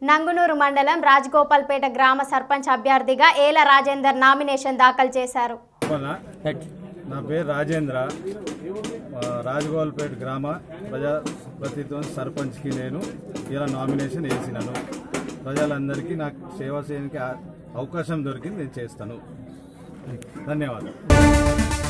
నంగునూరు మండలం రాజగోపాల్పేట గ్రామ సర్పంచ్ అభ్యర్థిగా ఏల రాజేందర్ నామినేషన్ దాఖలు చేశారు. నా పేరు రాజేంద్ర. రాజగోపాల్పేట గ్రామ ప్రజాప్రతినిధి సర్పంచ్కి నేను ఇలా నామినేషన్ వేసినాను. ప్రజలందరికీ నాకు సేవ చేయడానికి అవకాశం దొరికింది, నేను చేస్తాను. ధన్యవాదాలు.